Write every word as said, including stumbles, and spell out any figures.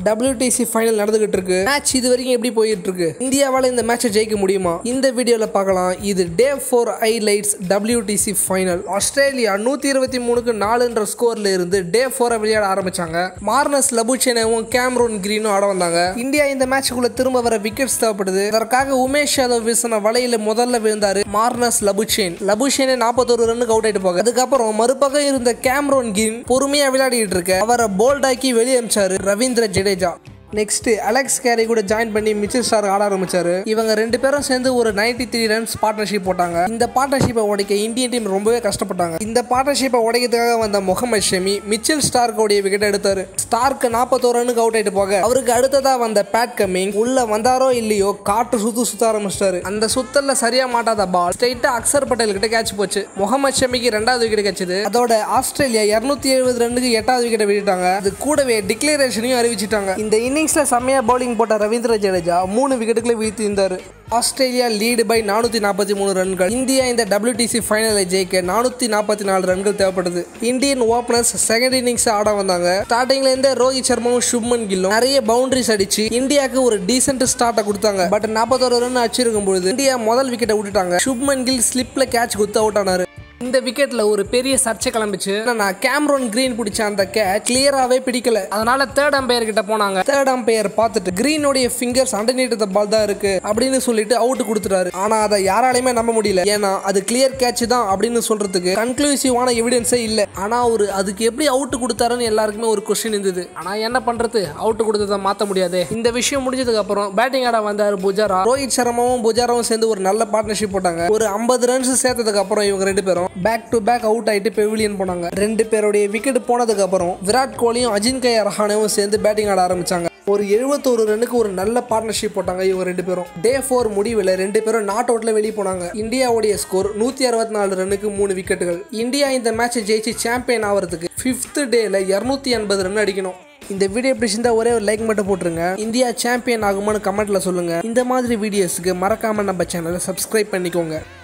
W T C Final நடந்துகிட்டு இருக்கு. Match இது வரைக்கும் எப்படி போயிட்டு இருக்கு? இந்தியாவால இந்த மேட்சை ஜெயிக்க முடியுமா? இந்த வீடியோல பார்க்கலாம். இது day four highlights W T C Final. Australia நூத்தி இருபத்தி மூணுக்கு நாலுன்ற ஸ்கோர்ல இருந்து டே ஃபோரை விளையாட ஆரம்பிச்சாங்க. மார்னஸ் லபுச்சேனவும் கேமரூன் கிரீனும் ஆட வந்தாங்க. இந்தியா இந்த மேட்சுக்குள்ள திரும்ப வர விக்கெட்ஸ் தேவைப்படுது. அதற்காக உமேஷ் யாதவ் வீசின வலையில முதல்ல விழுந்தாரு மார்னஸ் லபுச்சேன். லபுச்சேனை நாற்பத்தொரு ரன்னுக்கு அவுட் ஆயிட்டு போக அதுக்கப்புறம் மறுபக்கம் இருந்த கேமரூன் கிரீன் பொறுமையா விளையாடிட்டு இருக்க அவரை போல்டாக்கி வெளியே அமிச்சாரு Ravindra Jadeja. Next Alex Carey கூட ஜாயின் பண்ணி மிச்சல் ஸ்டார் ஆட ஆரம்பிச்சாரு. இவங்க ரெண்டு பேரும் சேர்ந்து ஒரு நைன்டி த்ரீ ரன்ஸ் பார்ட்னர்ஷிப் போட்டாங்க. இந்த பார்ட்னர்ஷிப்பை உடைக்க இந்தியன் டீம் ரொம்பவே கஷ்டப்பட்டாங்க. இந்த பார்ட்னர்ஷிப்பை உடைக்கிறதுக்காக வந்த முகமது ஷமி மிச்சல் ஸ்டார்க்கோடைய விக்கெட் எடுத்தாரு. ஸ்டார்க்கு நாற்பத்தோரு ரன்னுக்கு அவுட் ஆயிட்டு போக அவருக்கு அடுத்ததா வந்த பேட் கமிங் உள்ள வந்தாரோ இல்லையோ காற்று சுத்து சுத்த ஆரம்பிச்சிட்டாரு. அந்த சுத்தல்ல சரியா மாட்டாத பால் ஸ்ட்ரைட்டா அக்சர் பட்டேல் கிட்ட கேட்ச் போச்சு. முகமது ஷமிக்கு ரெண்டாவது விக்கெட் கிடைச்சது. அதோட ஆஸ்திரேலியா இருநூத்தி எழுபது ரன்னுக்கு எட்டாவது விக்கெட்டை விட்டுட்டாங்க. அது கூடவே டிக்ளரேஷனையும் அறிவிச்சிட்டாங்க. இந்த இன்னிங்ஸ்ல செம்மையா பவுலிங் போட்ட ரவீந்திர ஜடேஜா மூணு விக்கெட்டுகளை வீழ்த்தி இருந்தாரு. ஆஸ்திரேலியா லீடு பை நானூத்தி நாற்பத்தி மூணு ரன்கள். இந்தியா இந்த W T C ஃபைனலை ஜெயிக்க நானூத்தி நாற்பத்தி நாலு ரன்கள் தேவைப்படுது. இந்தியன் ஓபனர்ஸ் செகண்ட் இன்னிங்ஸ் ஆட வந்தாங்க. ஸ்டார்டிங்ல இருந்த ரோஹித் சர்மாவும் சுப்மன் கில்லும் நிறைய பவுண்டரிஸ் அடிச்சு இந்தியாவுக்கு ஒரு டீசென்ட் ஸ்டார்ட்டை கொடுத்தாங்க. பட் நாற்பத்தோரு ரன் அடிச்சிருக்கும் பொழுது இந்தியா முதல் விக்கெட்டை விட்டுட்டாங்க. சுப்மன் கில் ஸ்லிப்ல கேட்ச் குத்து அவுட் ஆனாரு. இந்த விக்கெட்ல ஒரு பெரிய சர்ச்சை கிளம்பிச்சு. நான் கேமரூன் கிரீன் பிடிச்ச அந்த கேட்ச் கிளியராவே பிடிக்கல. அதனால தேர்ட் அம்பையர் கிட்ட போனாங்க. தேர்ட் அம்பையர் பார்த்துட்டு கிரீனோடைய ஃபிங்கர்ஸ் அண்டர்நீட் த பால் தான் இருக்கு அப்படின்னு சொல்லிட்டு அவுட் கொடுத்துட்டாரு. ஆனா அதை யாராலையுமே நம்ப முடியல. ஏன்னா அது கிளியர் கேட்ச் தான் அப்படின்னு சொல்றதுக்கு கன்க்ளூசிவான எவிடன்ஸே இல்ல. ஆனா ஒரு அதுக்கு எப்படி அவுட் கொடுத்தாருன்னு எல்லாருக்குமே ஒரு கொஸ்டின் இருந்தது. ஆனா என்ன பண்றது, அவுட் கொடுத்ததை மாத்த முடியாது. இந்த விஷயம் முடிஞ்சதுக்கு அப்புறம் பேட்டிங் ஆட வந்தாரு புஜாரா. ரோஹித் சர்மாவும் புஜாராவும் சேர்ந்து ஒரு நல்ல பார்ட்னர்ஷிப் போட்டாங்க. ஒரு ஐம்பது ரன்ஸ் சேர்த்ததுக்கு அப்புறம் இவங்க ரெண்டு பேரும் பேக் டு பேக் அவுட் ஆயிட்டு பெவிலியன் போனாங்க. ரெண்டு பேருடைய விக்கெட் போனதுக்கு அப்புறம் விராட் கோலியும் அஜின்கயா ரஹானேவும் சேர்ந்து பேட்டிங் ஆட ஆரம்பிச்சாங்க. ஒரு எழுபத்தோரு ரன்னுக்கு ஒரு நல்ல பார்ட்னர்ஷிப் போட்டாங்க இவங்க ரெண்டு பேரும். டே ஃபோர் முடிவில் ரெண்டு பேரும் நாட் அவுட்ல வெளியே போனாங்க. இந்தியாவுடைய ஸ்கோர் நூத்தி அறுபத்தி நாலு ரன்னுக்கு மூணு விக்கெட்டுகள். இந்தியா இந்த மேட்சை ஜெயிச்சு சாம்பியன் ஆகிறதுக்கு ஃபிஃப்த் டேல இருநூத்தி எண்பது ரன் அடிக்கணும். இந்த வீடியோ பிடிச்சிருந்தா ஒரே ஒரு லைக் மட்டும் போட்டுருங்க. இந்தியா சாம்பியன் ஆகுமான்னு கமெண்ட்ல சொல்லுங்க. இந்த மாதிரி வீடியோஸ்க்கு மறக்காம நம்ம சேனலை சப்ஸ்கிரைப் பண்ணிக்கோங்க.